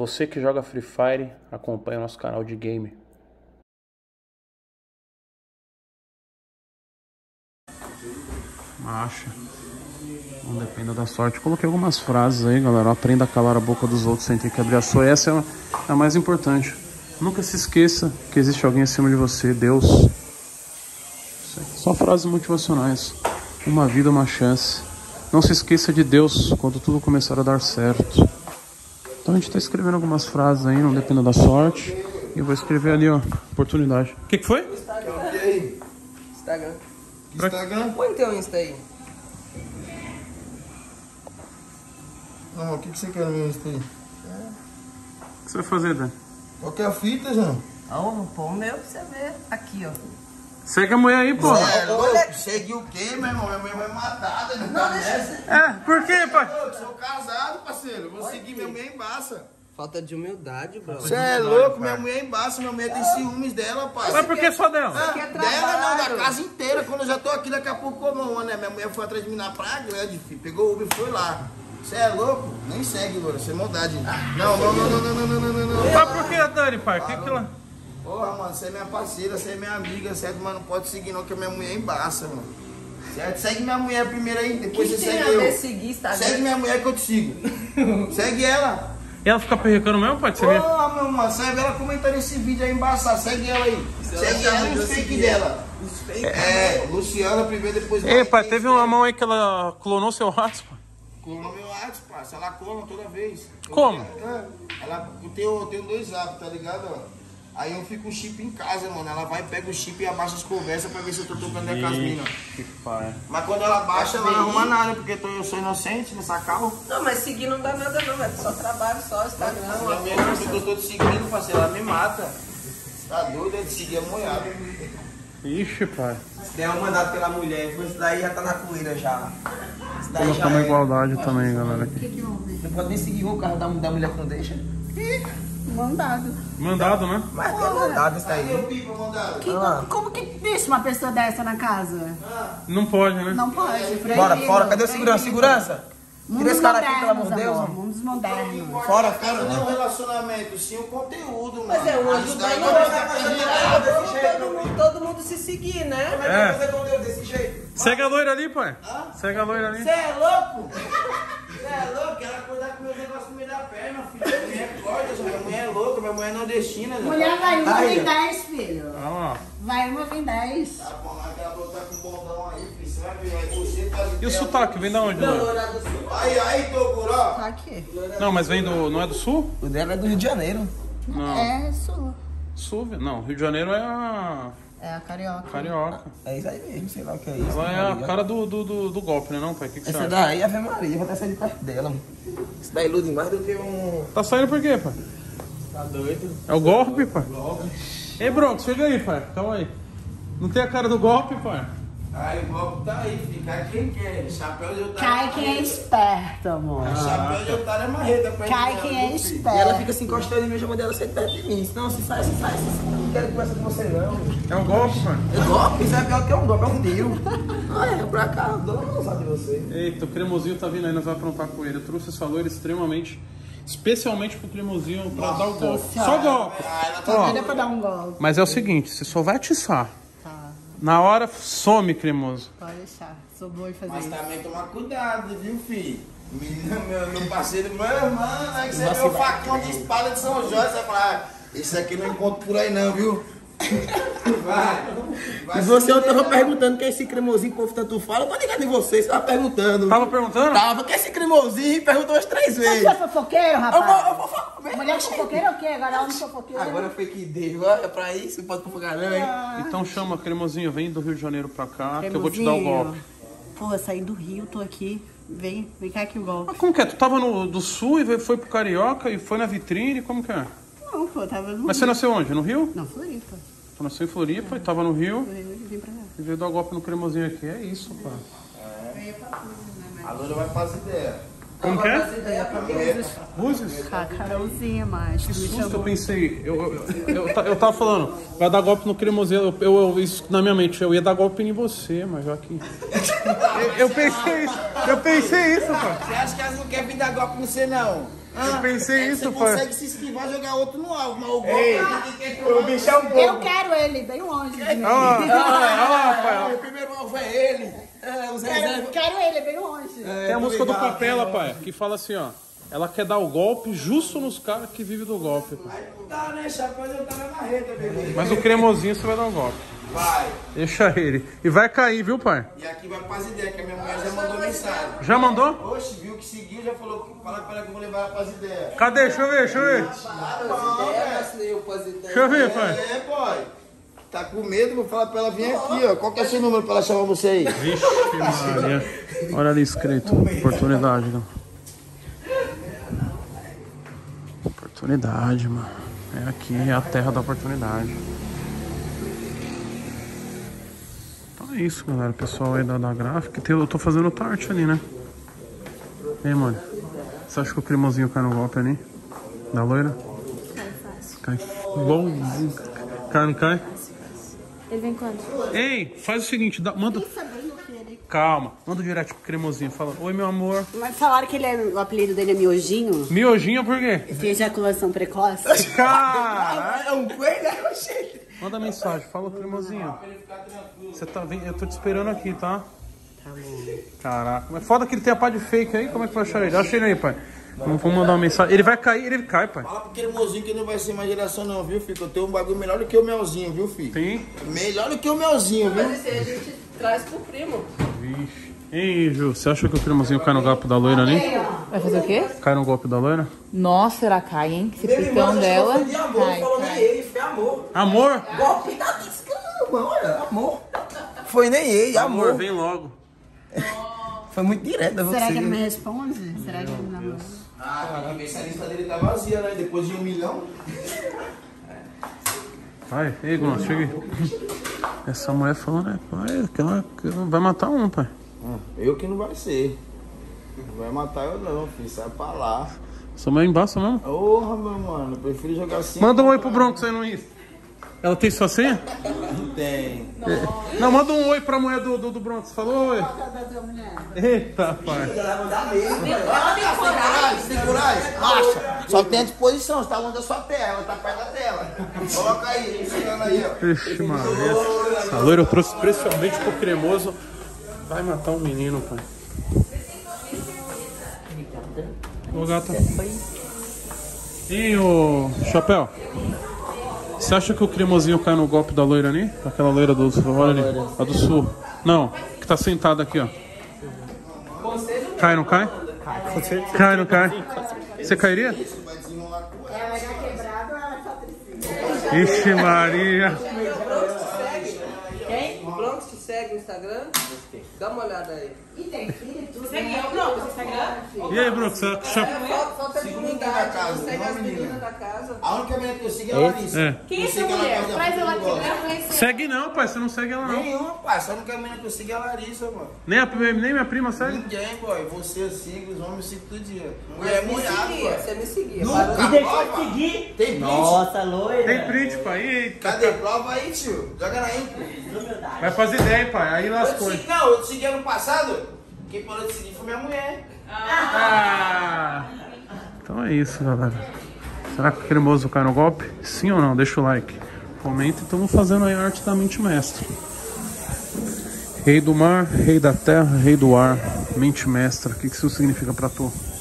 Você que joga Free Fire, acompanha o nosso canal de game. Acha. Não dependa da sorte. Coloquei algumas frases aí, galera. Aprenda a calar a boca dos outros sem ter que abrir a sua. Essa é a mais importante. Nunca se esqueça que existe alguém acima de você, Deus. Só frases motivacionais. Uma vida, uma chance. Não se esqueça de Deus quando tudo começar a dar certo. Então a gente tá escrevendo algumas frases aí, não dependa da sorte. E eu vou escrever ali, ó, oportunidade. O que foi? Instagram. Instagram? Põe teu Insta aí. Não, o que você quer no meu Insta aí? O que você vai fazer, Dan? Qual que é a fita, João? Não, põe o meu pra você ver. Aqui, ó. Segue a mulher aí, porra. Olha, segue o quê, meu irmão? Minha mulher vai matar, né? Não, deixa. É, por quê, pai? Eu sou casado, parceiro. Vou seguir minha mulher embaça. Falta de humildade, bro. Você é louco, minha mulher embaça. Minha mulher tem ciúmes dela, pai. Mas por que só dela? é Dela não, trabalho. da casa inteira. Quando eu já tô aqui, daqui a pouco como uma, né? Minha mulher foi atrás de mim na praia grande, filho. Pegou o Uber e foi lá. Você é louco? Nem segue, Loura. Você é maldade. Não. Mas por que, Dani, pai? O que que ela... Porra, mano, você é minha parceira, você é minha amiga, certo? Mas não pode seguir não, que a minha mulher embaça, mano. Certo? Segue minha mulher primeiro aí, depois você segue eu. Seguir, Instagram? Segue minha mulher que eu te sigo. Segue ela. E ela fica perrecando mesmo, pai? Você vê? Porra, meu mano, segue ela comentando esse vídeo aí embaçado. Segue ela aí. Segue ela e os fake dela. É, Luciana primeiro, depois... Ei, pai, teve uma mão aí que ela clonou seu WhatsApp, pai. Clona meu WhatsApp, parça. Ela clona toda vez. Como? Eu tenho 2 apps, tá ligado? Ó? Aí eu fico o chip em casa, mano. Ela vai, pega o chip e abaixa as conversas pra ver se eu tô tocando com as minas. Que pai. Mas quando ela baixa, ela não arruma nada, porque eu sou inocente nessa carro. Não, mas seguir não dá nada não, é só trabalho, só Instagram. Minha mulher, que eu tô te seguindo, parceiro, ela me mata. Tá doido, é de seguir a moiada. Ixi, pai. Se der um mandado pela mulher, isso daí já tá na poeira já. Isso daí Colocar uma igualdade também, galera. Aqui. Não pode nem seguir o carro da mulher que não deixa. Mandado. Mandado, né? Mas tem mandado isso daí. Meu pipa, mandado. Como que deixa uma pessoa dessa na casa? Não pode, né? Não pode. Proibido, Bora, fora. Cadê o segurança? proibido. Segurança? Tira Mundos esse cara aqui, pelo amor modernos, de Deus. amor. Mundos modernos. Fora, cara, não é um relacionamento, sim o conteúdo, mano. Mas é um Isso daí todo mundo se seguir, né? É. fazer conteúdo desse jeito? Segue a loira ali, pai. Segue a loira ali. Você é louco? Você é louco? Ela cuidar com meus negócios no meio da perna, filho. Minha mulher corta, minha mulher é louca, minha mulher é nordestina. Mulher vai uma, vem 10, filho. Olha lá. Vai uma, vem 10. Tá bom, aquela botar com bondão aí, filho. Você vai ver, aí você faz E o sotaque, vem da onde, loira? Aí, Toguró. Tá aqui. Não, mas vem do... Não é do sul? O dela é do Rio de Janeiro. Não. É, sul. Sul, não. Rio de Janeiro é a... É a carioca. Carioca. É isso aí mesmo, sei lá o que é isso. Ela é a cara do golpe, né não, pai? O que você Essa acha? daí é Ave Maria, vou até sair de perto dela, mano. Isso daí ilude mais do que um... Tá saindo por quê, pai? Tá doido? É o golpe, pai? Ei, Bronx, chega aí, pai. Calma aí. Não tem a cara do golpe, pai? Aí o golpe tá aí, filho. Cai quem quer. Chapéu de otário. Cai quem é esperto, amor. Chapéu de otário é marreta. pra Cai ele, quem é viu, filho? E ela esperto. fica se encostando em mim, chamando ela sempre perto de mim. Não, se sai. Eu não quero conversar com você, não. É um golpe, pai? É golpe? Isso é pior que um golpe, é um tiro. É pra cá, eu não sabe de você. Eita, o cremosinho tá vindo aí, nós vamos aprontar com ele. Eu trouxe esse valor especialmente pro cremosinho pra dar o golpe. Só golpe. Ó, Era pra dar um golpe. mas é o seguinte, você só vai atiçar. Tá, Na hora, some, cremoso. pode deixar. Sou boa em fazer Mas isso. também tomar cuidado, viu, filho? Meu parceiro, meu irmão, é que você vê o facão de espada de São Jorge, você vai falar, esse aqui não encontro por aí não, viu? Vai E você, eu se tava fuder, perguntando que é esse cremosinho que o povo tanto fala. Eu tô ligado em você, você tava perguntando. Tava perguntando? Tava, que é esse cremosinho? Perguntou umas 3 vezes. Você é fofoqueiro, rapaz? Eu Mulher fofoqueira é o quê? Agora homem fofoqueiro. Agora foi que deu, olha pra isso, pode fofocar não, hein? Então chama, cremosinho, vem do Rio de Janeiro pra cá, que eu vou te dar o golpe. Porra, saí do Rio, tô aqui. Vem cá que o golpe. Mas como que é? Tu tava do sul e foi pro Carioca e foi na vitrine, como que é? Não, pô, tava no Mas você Rio. nasceu onde? No Rio? Não, Floripa. Tu nasceu em Floripa e tava no Rio Vim pra cá. e veio dar o golpe no cremosinho aqui. É isso, pá. A Loura vai fazer ideia. Como que é? Búzios? Carolzinha, mas Que tu me susto, eu chamou. pensei. Eu tava falando, vai dar golpe no cremosinho. Isso na minha mente, eu ia dar golpe em você, mas já que. Eu pensei isso, pai. Você acha que elas não querem vir dar golpe no você, não? Eu pensei isso, Você pai. consegue se esquivar e jogar outro no alvo, mas o golpe... O bicho é um bobo. Eu quero ele bem longe de mim. Olha lá, pai. O primeiro alvo é ele. O Zezé... Quero ele bem longe. Tem a música do Capela, pai, que fala assim, ó. Ela quer dar o golpe justo nos caras que vivem do golpe, pai. Não dá, né, chapéu? Eu tava na marreta, bebê. Mas o cremosinho você vai dar um golpe. Vai. Deixa ele. E vai cair, viu, pai? E aqui vai pras ideias, que a minha mulher já mandou mensagem. Já mandou? Oxe, viu que seguiu, já falou, fala pra ela que eu vou levar ela pras ideias. Cadê? Deixa eu ver. Deixa eu ver, pai. É, boy. Tá com medo? Vou falar pra ela vir aqui, ó. Qual que é o seu número pra ela chamar você aí? Vixe, Maria. Olha ali escrito. Oportunidade, não. Oportunidade, mano. É aqui, é a terra da oportunidade. Então é isso, galera. O pessoal aí da gráfica. Eu tô fazendo tarte ali, né? E aí, mano? Você acha que o cremosinho cai no golpe ali? Da loira? Cai. Igualzinho. Cai, não cai? Ele vem quando? Ei, faz o seguinte, manda... Calma, manda um direct pro cremosinho. Fala, oi, meu amor. Mas falaram que o apelido dele é Miojinho? Miojinho por quê? Tem ejaculação precoce? Cara! É um coelho, é um cheiro. Manda mensagem, fala, cremosinho. Você tá vendo? Eu tô te esperando aqui, tá? Tá bom. Caraca, mas foda que ele tem a pá de fake aí, como é que vai achar ele? Acha ele aí, pai. Vamos mandar uma mensagem. Ele vai cair, ele cai, pai. Fala pro cremosinho que não vai ser mais geração não, viu, filho? Eu tenho um bagulho melhor do que o melzinho, viu, filho? Tem? Melhor do que o melzinho, viu? Esse aí a gente traz pro primo. Vixe. Ei, Ju, você acha que o cremosinho cai no golpe da loira ali? Vai fazer o quê? Cai no golpe da loira? Nossa, ela cai, hein? Esse pitão dela. De amor, Cai, falou nem cai. ele, foi amor. Amor? Golpe da disca, mano, olha, amor. Foi nem ele, Amor, amor. vem logo. Foi muito direto, você. Será que ele me responde? Será que ele não... Ah, a mensalista dele tá vazia, né? Depois de 1 milhão. Vai, ei, Gon, chega aí. Essa mulher falou, né, pai, que ela vai matar um, pai. Eu que não vai ser. Não vai matar eu não, filho. Sai pra lá. Sua mãe embaça mesmo? Porra, meu mano. Eu prefiro jogar assim. Manda um oi pro Bronx aí no Insta. Ela tem sua senha? Não tem. Não, manda um oi pra mulher do Bronx. Falou oi. Eita, pai. Tem coragem? Acha. Só tem à disposição. Você tá longe da sua tela. Tá perto da tela. Coloca aí. Chegando aí, ó. Ixi, Maria. Essa loira eu trouxe especialmente pro cremoso. Vai matar um menino, pai. Ô, gata. E o Chapéu? Você acha que o cremosinho cai no golpe da loira ali? Aquela loira do sul, olha ali. A do sul. Não, que tá sentada aqui, ó. Cai, não cai? Cai, não cai? Você cairia? Ixi, Maria. Quem? O Bronx te segue no Instagram? Dá uma olhada aí. E aí, Bruno? Você Falta de unidade. Segue as meninas da casa. A única menina que eu sigo é a Larissa. É. Quem é essa mulher? Traz ela aqui, eu quero conhecer. Segue não, pai. Você não segue ela, não. Nenhuma, pai. Só a única menina que eu sigo é a Larissa, mano. Nem minha prima segue? Ninguém, boy. Você eu sigo, os homens eu sigo todo dia. Mulher é Me molhada, seguia, boy. você me seguia. Nunca, Deixou prova. de seguir. Tem print? Nossa, loira. Tem print, pai. Eita. Cadê? Prova aí, tio. Joga na intro. Vai fazer ideia, pai. Aí Eu lascou. te segui, não, eu te segui ano passado. Quem parou de seguir foi minha mulher. Ah. Então é isso, galera. Será que o cremoso cai no golpe? Sim ou não? Deixa o like. Comenta e estamos fazendo aí a arte da mente mestra. Rei do mar, rei da terra, rei do ar. Mente mestra. O que isso significa pra tu?